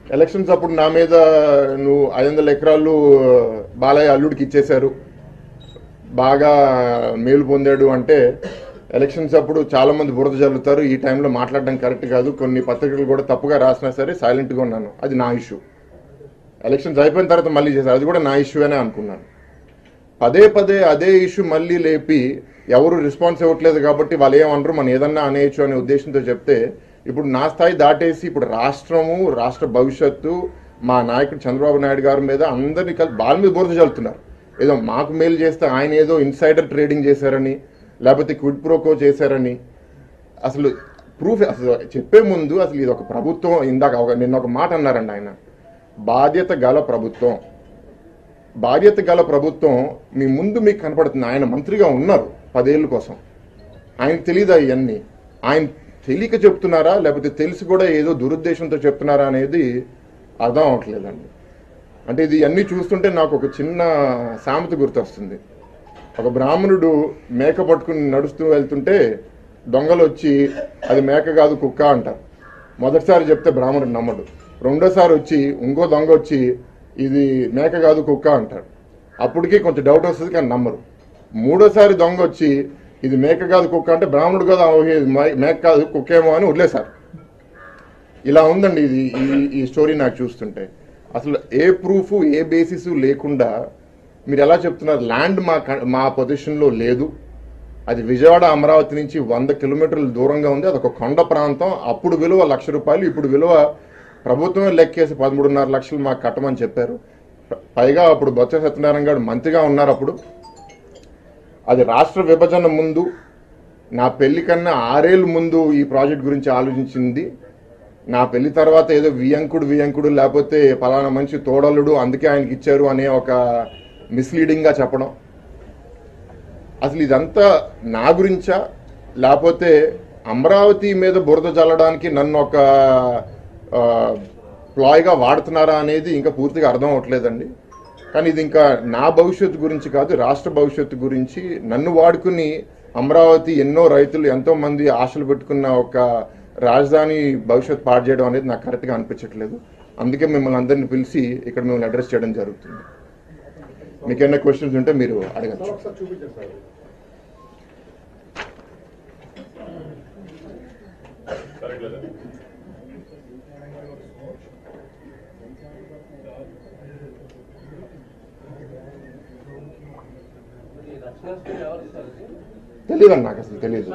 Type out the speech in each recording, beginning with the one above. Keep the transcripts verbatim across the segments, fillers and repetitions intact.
Elections అప్పుడు నా మీద నువ్వు ఐదు వందల ఎకరాలు బాలయ్య అల్లుడికి ఇచ్చేశారు, బాగా మేలు పొందాడు అంటే ఎలక్షన్స్ అప్పుడు చాలా మంది బురద జల్లుతారు, ఈ టైంలో మాట్లాడడం కరెక్ట్ కాదు, కొన్ని పత్రికలు కూడా తప్పుగా రాసినా సరే సైలెంట్గా ఉన్నాను, అది నా ఇష్యూ. ఎలక్షన్స్ అయిపోయిన తర్వాత మళ్ళీ చేశారు, అది కూడా నా ఇష్యూ అనే అనుకున్నాను. పదే పదే అదే ఇష్యూ మళ్ళీ లేపి ఎవరు రెస్పాన్స్ ఇవ్వట్లేదు కాబట్టి వాళ్ళు ఏమనరు, మనం ఏదన్నా అనేయచ్చు అనే ఉద్దేశంతో చెప్తే ఇప్పుడు నా స్థాయి దాటేసి ఇప్పుడు రాష్ట్రము, రాష్ట్ర భవిష్యత్తు, మా నాయకుడు చంద్రబాబు నాయుడు గారి మీద అందరినీ కలిసి వాళ్ళ మీద బురద చల్లుతున్నారు. ఏదో మాకు మేలు చేస్తే ఆయన ఏదో ఇన్సైడర్ ట్రేడింగ్ చేశారని, లేకపోతే క్విడ్ ప్రోకో చేశారని. అసలు ప్రూఫ్ అసలు చెప్పే ముందు అసలు ఇది ఒక ప్రభుత్వం, ఇందాక ఒక నిన్న ఒక మాట అన్నారండి ఆయన, బాధ్యత గల ప్రభుత్వం. బాధ్యత గల ప్రభుత్వం మీ ముందు మీకు కనపడుతుంది. ఆయన మంత్రిగా ఉన్నారు పదేళ్ళ కోసం, ఆయనకు తెలియదా ఇవన్నీ? ఆయన తెలియక చెప్తున్నారా లేకపోతే తెలిసి కూడా ఏదో దురుద్దేశంతో చెప్తున్నారా అనేది అర్థం అవ్వట్లేదండి. అంటే ఇది అన్నీ చూస్తుంటే నాకు ఒక చిన్న సామెత గుర్తొస్తుంది. ఒక బ్రాహ్మణుడు మేక పట్టుకుని నడుస్తూ వెళ్తుంటే దొంగలు వచ్చి అది మేక కాదు కుక్క అంటారు. మొదటిసారి చెప్తే బ్రాహ్మణుడు నమ్మడు, రెండోసారి వచ్చి ఇంకో దొంగ వచ్చి ఇది మేక కాదు కుక్క అంటాడు, అప్పటికి కొంచెం డౌట్ వస్తుంది కానీ నమ్మరు. మూడోసారి దొంగ వచ్చి ఇది మేక కాదు కుక్క అంటే బ్రాహ్మణుడు కదా మేక కాదు కుక్కేమో అని వదిలేశారు. ఇలా ఉందండి ఇది ఈ స్టోరీ నాకు చూస్తుంటే. అసలు ఏ ప్రూఫ్ ఏ బేసిస్ లేకుండా మీరు ఎలా చెప్తున్నారు? ల్యాండ్ మా మా పొజిషన్లో లేదు, అది విజయవాడ అమరావతి నుంచి వంద కిలోమీటర్ల దూరంగా ఉంది, అదొక కొండ ప్రాంతం. అప్పుడు విలువ లక్ష రూపాయలు, ఇప్పుడు విలువ ప్రభుత్వమే లెక్కేసి పదమూడున్నర లక్షలు మాకు కట్టమని చెప్పారు. పైగా అప్పుడు బొత్స సత్యనారాయణ గారు మంత్రిగా ఉన్నారు. అప్పుడు అది రాష్ట్ర విభజన ముందు, నా పెళ్లి కన్నా ఆరేళ్ళు ముందు ఈ ప్రాజెక్ట్ గురించి ఆలోచించింది. నా పెళ్లి తర్వాత ఏదో వియంకుడు వియంకుడు లేకపోతే పలానా మనిషి తోడలుడు అందుకే ఆయనకి ఇచ్చారు అనే ఒక మిస్లీడింగ్గా చెప్పడం. అసలు ఇదంతా నా గురించా లేకపోతే అమరావతి మీద బురద చల్లడానికి నన్ను ఒక ప్లాయ్గా వాడుతున్నారా అనేది ఇంకా పూర్తిగా అర్థం అవ్వట్లేదండి. కానీ ఇది ఇంకా నా భవిష్యత్తు గురించి కాదు, రాష్ట్ర భవిష్యత్తు గురించి నన్ను వాడుకుని అమరావతి ఎన్నో రైతులు ఎంతో మంది ఆశలు పెట్టుకున్న ఒక రాజధాని భవిష్యత్తు పాడు చేయడం అనేది నాకు కరెక్ట్గా అనిపించట్లేదు. అందుకే మిమ్మల్ని అందరినీ పిలిచి ఇక్కడ మిమ్మల్ని అడ్రస్ చేయడం జరుగుతుంది. మీకు ఏమైనా క్వశ్చన్స్ ఉంటే మీరు అడగచ్చు. తెలియదండి, నాకు అసలు తెలియదు.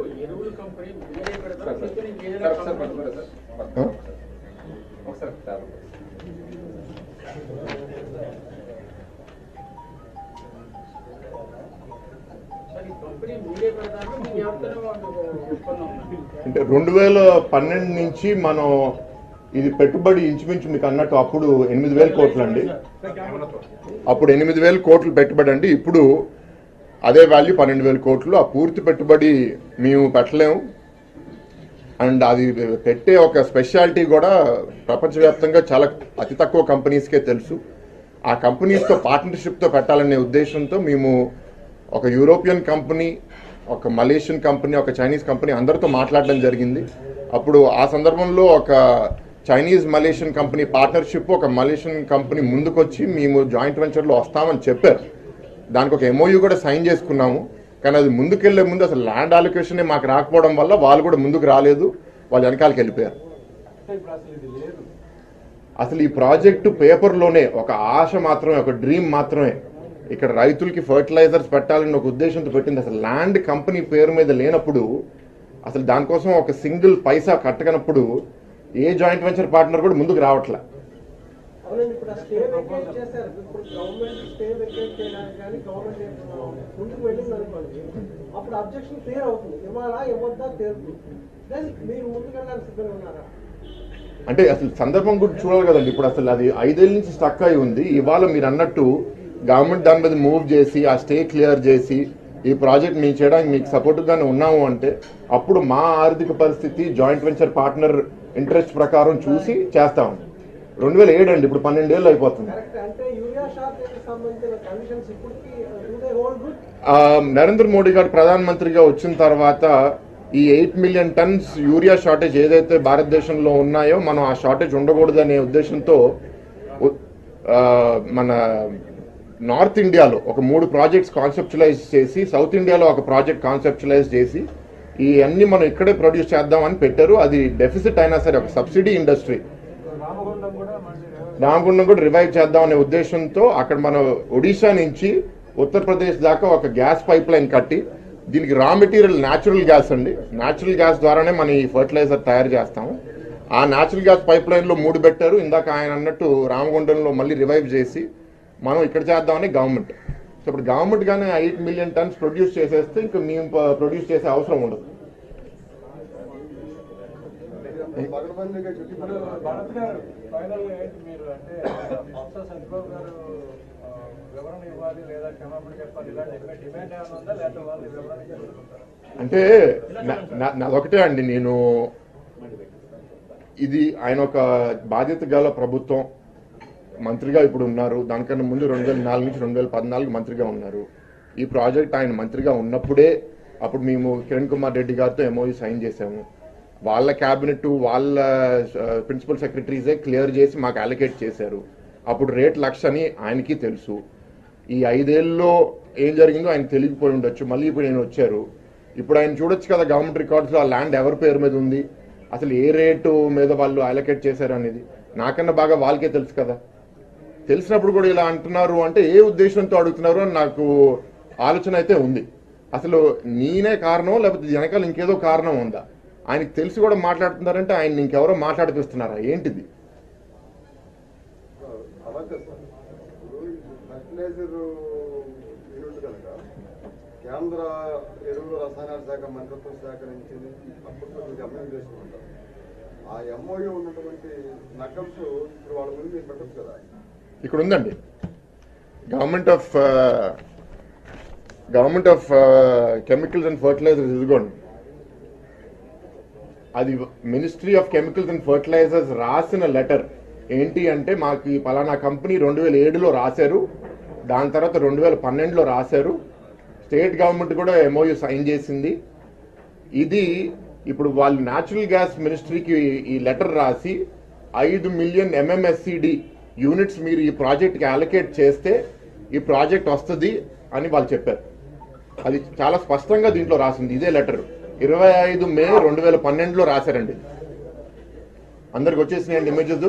అంటే రెండు వేల పన్నెండు నుంచి మనం ఇది పెట్టుబడి ఇంచుమించు మీకు అన్నట్టు అప్పుడు ఎనిమిది వేల కోట్లు అండి, అప్పుడు ఎనిమిది వేల కోట్లు పెట్టుబడి అండి. ఇప్పుడు అదే వాల్యూ పన్నెండు వేల కోట్లు. ఆ పూర్తి పెట్టుబడి మేము పెట్టలేము. అండ్ అది పెట్టే ఒక స్పెషాలిటీ కూడా ప్రపంచవ్యాప్తంగా చాలా అతి తక్కువ కంపెనీస్కే తెలుసు. ఆ కంపెనీస్తో పార్ట్నర్షిప్తో పెట్టాలనే ఉద్దేశంతో మేము ఒక యూరోపియన్ కంపెనీ, ఒక మలేషియన్ కంపెనీ, ఒక చైనీస్ కంపెనీ అందరితో మాట్లాడడం జరిగింది. అప్పుడు ఆ సందర్భంలో ఒక చైనీస్ మలేషియన్ కంపెనీ పార్ట్నర్షిప్, ఒక మలేషియన్ కంపెనీ ముందుకొచ్చి మేము జాయింట్ వెంచర్లో వస్తామని చెప్పారు. దానికి ఒక ఎంఓయూ కూడా సైన్ చేసుకున్నాము. కానీ అది ముందుకెళ్లే ముందు అసలు ల్యాండ్ అలొకేషన్ మాకు రాకపోవడం వల్ల వాళ్ళు కూడా ముందుకు రాలేదు, వాళ్ళు వెనకాలకి వెళ్ళిపోయారు. అసలు ఈ ప్రాజెక్టు పేపర్లోనే ఒక ఆశ మాత్రమే, ఒక డ్రీమ్ మాత్రమే. ఇక్కడ రైతులకి ఫర్టిలైజర్స్ పెట్టాలని ఒక ఉద్దేశంతో పెట్టింది. అసలు ల్యాండ్ కంపెనీ పేరు మీద లేనప్పుడు, అసలు దానికోసం ఒక సింగిల్ పైసా కట్టగనప్పుడు ఏ జాయింట్ వెంచర్ పార్ట్నర్ కూడా ముందుకు రావట్లే. అంటే అసలు సందర్భం గురించి చూడాలి కదండి. ఇప్పుడు అసలు అది ఐదేళ్ళ నుంచి స్టక్ అయి ఉంది. ఇవాళ మీరు అన్నట్టు గవర్నమెంట్ దాని మీద మూవ్ చేసి ఆ స్టే క్లియర్ చేసి ఈ ప్రాజెక్ట్ మేము చేయడానికి మీకు సపోర్ట్గానే ఉన్నాము అంటే అప్పుడు మా ఆర్థిక పరిస్థితి జాయింట్ వెంచర్ పార్ట్నర్ ఇంట్రెస్ట్ ప్రకారం చూసి చేస్తాము. రెండు వేల ఏడు అండి, ఇప్పుడు పన్నెండేళ్ళు అయిపోతుంది. నరేంద్ర మోడీ గారు ప్రధానమంత్రిగా వచ్చిన తర్వాత ఈ eight million tons urea shortage ఏదైతే భారతదేశంలో ఉన్నాయో మనం ఆ షార్టేజ్ ఉండకూడదు అనే ఉద్దేశంతో మన నార్త్ ఇండియాలో ఒక మూడు ప్రాజెక్ట్స్ కాన్సెప్చులైజ్ చేసి సౌత్ ఇండియాలో ఒక ప్రాజెక్ట్ కాన్సెప్చులైజ్ చేసి ఈ అన్ని మనం ఇక్కడే ప్రొడ్యూస్ చేద్దామని పెట్టారు. అది డెఫిసిట్ అయినా సరే ఒక సబ్సిడీ ఇండస్ట్రీ రామగుండం కూడా రివైవ్ చేద్దాం అనే ఉద్దేశంతో అక్కడ మన ఒడిశా నుంచి ఉత్తరప్రదేశ్ దాకా ఒక గ్యాస్ పైప్ లైన్ కట్టి దీనికి రా మెటీరియల్ న్యాచురల్ గ్యాస్ అండి. న్యాచురల్ గ్యాస్ ద్వారానే మనం ఈ ఫర్టిలైజర్ తయారు చేస్తాము. ఆ న్యాచురల్ గ్యాస్ పైప్ లైన్లో మూడు పెట్టారు. ఇందాక ఆయన అన్నట్టు రామగుండంలో మళ్ళీ రివైవ్ చేసి మనం ఇక్కడ చేద్దామని గవర్నమెంట్. సో ఇప్పుడు గవర్నమెంట్ గానే ఎయిట్ మిలియన్ టన్స్ ప్రొడ్యూస్ చేసేస్తే ఇంకా మేము ప్రొడ్యూస్ చేసే అవసరం ఉండదు. అంటే నాదొకటే అండి, నేను ఇది ఆయన ఒక బాధ్యత గల ప్రభుత్వం మంత్రిగా ఇప్పుడు ఉన్నారు. దానికన్నా ముందు రెండు వేల నాలుగు నుంచి రెండు వేల పద్నాలుగు మంత్రిగా ఉన్నారు. ఈ ప్రాజెక్ట్ ఆయన మంత్రిగా ఉన్నప్పుడే అప్పుడు మేము కిరణ్ కుమార్ రెడ్డి గారితో ఎంఓయూ సైన్ చేసాము. వాళ్ళ క్యాబినెట్ వాళ్ళ ప్రిన్సిపల్ సెక్రటరీసే క్లియర్ చేసి మాకు అలొకేట్ చేశారు. అప్పుడు రేట్ లక్ష అని ఆయనకి తెలుసు. ఈ ఐదేళ్ళలో ఏం జరిగిందో ఆయన తెలియకపోయి ఉండొచ్చు. మళ్ళీ ఇప్పుడు నేను వచ్చారు. ఇప్పుడు ఆయన చూడొచ్చు కదా గవర్నమెంట్ రికార్డ్స్లో ఆ ల్యాండ్ ఎవరి పేరు మీద ఉంది, అసలు ఏ రేటు మీద వాళ్ళు అలొకేట్ చేశారు అనేది నాకన్నా బాగా వాళ్ళకే తెలుసు కదా. తెలిసినప్పుడు కూడా ఇలా అంటున్నారు అంటే ఏ ఉద్దేశంతో అడుగుతున్నారు అని నాకు ఆలోచన అయితే ఉంది. అసలు నేనే కారణం లేకపోతే వెనకాల ఇంకేదో కారణం ఉందా? ఆయనకి తెలిసి కూడా మాట్లాడుతున్నారంటే ఆయన ఇంకెవరో మాట్లాడిపిస్తున్నారా ఏంటిది? కేంద్ర ఎరువులు రసాయనాల శాఖ మంత్రిత్వ శాఖ నుంచి అప్పట్లో ఎంఓయూ చేసుకుంటారు. ఆ ఎంఓయూ ఉన్నటువంటి నకల్స్ ఇప్పుడు వాళ్ళ ముందు మీరు పెట్టచ్చు కదా. ఇక్కడ ఉందండి government of government of chemicals and fertilizers. ఇదిగోండి, అది ministry of chemicals and fertilizers రాసిన లెటర్. ఏంటి అంటే మాకు ఈ పలానా కంపెనీ రెండు వేల ఏడులో రాశారు, దాని తర్వాత రెండు వేల పన్నెండులో రాశారు, స్టేట్ గవర్నమెంట్ కూడా ఎంఓయూ సైన్ చేసింది. ఇది ఇప్పుడు వాళ్ళు న్యాచురల్ గ్యాస్ మినిస్ట్రీకి ఈ లెటర్ రాసి ఐదు మిలియన్ ఎంఎంఎస్సిడి యూనిట్స్ మీరు ఈ ప్రాజెక్ట్కి అలొకేట్ చేస్తే ఈ ప్రాజెక్ట్ వస్తుంది అని వాళ్ళు చెప్పారు. అది చాలా స్పష్టంగా దీంట్లో రాసింది. ఇదే లెటర్ ఇరవై ఐదు మే రెండు వేల పన్నెండులో రాశారండి. అందరికి వచ్చేసినాయండి ఇమేజెస్.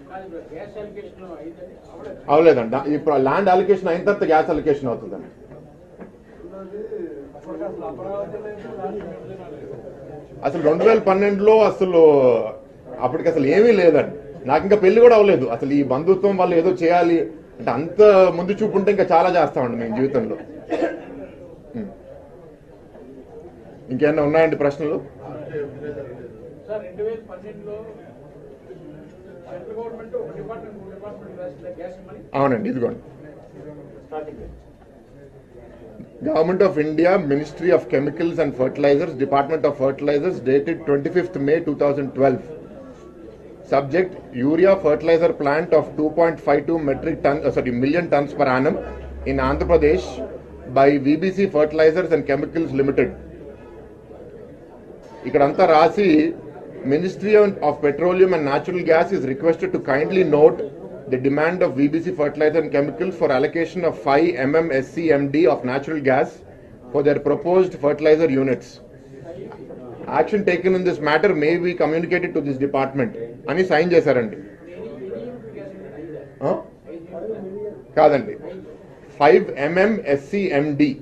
అవలేదండి, ఇప్పుడు ల్యాండ్ అలొకేషన్ అయిన తర్వాత గ్యాస్ అలొకేషన్ అవుతుందండి. అసలు రెండు వేల పన్నెండులో అసలు అప్పటికి అసలు ఏమీ లేదండి. నాకు ఇంకా పెళ్లి కూడా అవ్వలేదు. అసలు ఈ బంధుత్వం వల్ల ఏదో చేయాలి అంటే అంత ముందు చూపు ఉంటే ఇంకా చాలా చేస్తామండి మేము జీవితంలో. ఇంకేమన్నా ఉన్నాయండి ప్రశ్నలు? అవునండి, ఇదిగోండి. Government of India, Ministry of Chemicals and Fertilizers, Department of Fertilizers, dated twenty-fifth May two thousand twelve. Subject: urea fertilizer plant of two point five two metric ton, uh, sorry, million tons per annum in Andhra Pradesh by V B C Fertilizers and Chemicals Limited. Ikkadanta rasi Ministry of Petroleum and Natural Gas is requested to kindly note the demand of V B C Fertilizer and Chemicals for allocation of five million S C M D of natural gas for their proposed fertilizer units. Action taken in this matter may be communicated to this department. అని sign చేశారండి. కాదండి, five MM ఎస్సిఎండి.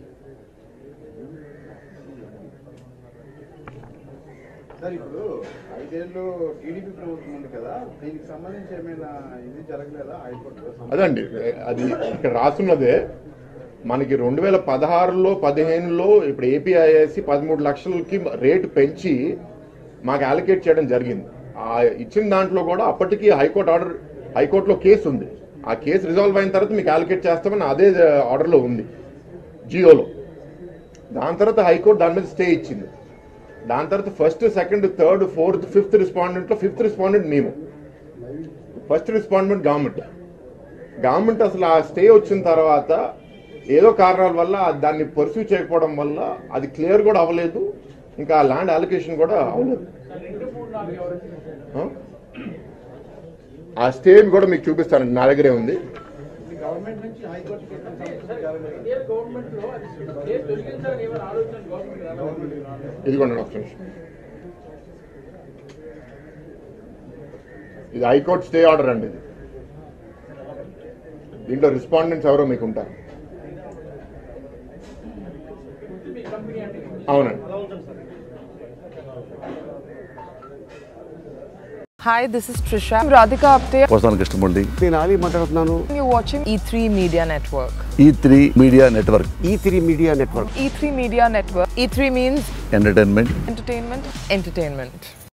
Sir ఇప్పుడు ఐదేళ్ళు TDP ప్రభుత్వం ఉంది కదా, దీనికి సంబంధించి ఏమైనా ఇది జరగలేదా హైకోర్టులో? అదండి, అది ఇక్కడ రాస్తున్నదే. మనకి రెండు వేల పదహారులో పదిహేనులో ఇప్పుడు ఏపీఐఎస్సి పదమూడు లక్షలకి రేటు పెంచి మాకు అలొకేట్ చేయడం జరిగింది. ఆ ఇచ్చిన దాంట్లో కూడా అప్పటికి హైకోర్టు ఆర్డర్, హైకోర్టులో కేసు ఉంది. ఆ కేసు రిజాల్వ్ అయిన తర్వాత మీకు అలొకేట్ చేస్తామని అదే ఆర్డర్లో ఉంది, జియోలో. దాని తర్వాత హైకోర్టు దాని మీద స్టే ఇచ్చింది. దాని తర్వాత first, second, third, fourth, fifth రెస్పాండెంట్లో ఫిఫ్త్ రెస్పాండెంట్ మేము, ఫస్ట్ రెస్పాండెంట్ గవర్నమెంట్. గవర్నమెంట్ అసలు ఆ స్టే వచ్చిన తర్వాత ఏదో కారణాల వల్ల దాన్ని పర్సూ చేయకపోవడం వల్ల అది క్లియర్ కూడా అవ్వలేదు. ఇంకా ఆ ల్యాండ్ అలొకేషన్ కూడా అవ్వలేదు. ఆ స్టేని కూడా మీకు చూపిస్తానండి, నా దగ్గరే ఉంది. ఇదిగోండి ఒక నిమిషం. ఇది హైకోర్టు స్టే ఆర్డర్ అండి. ఇది దీంట్లో రెస్పాండెంట్స్ ఎవరో మీకు ఉంటారు. అవునండి. Hi, this is Trisha. I'm Radhika Apte. వస్తాను కృష్ణమూర్తి. నేను ఆలీ మాట్లాడుతున్నాను. You're watching E three Media Network. ఈ త్రీ మీడియా నెట్వర్క్. ఈ three media network. E three Media Network. E three means entertainment. entertainment, entertainment.